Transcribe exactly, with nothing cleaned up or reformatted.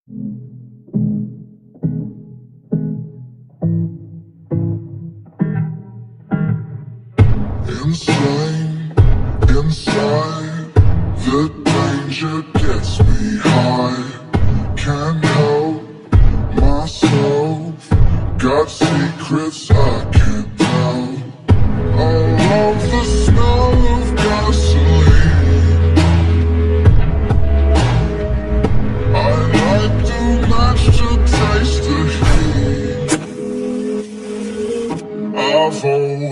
Insane, inside, the danger gets me high. Can't help myself, got secrets I can't tell. I love the smell of gasoline, I like to match to taste the heat. I've always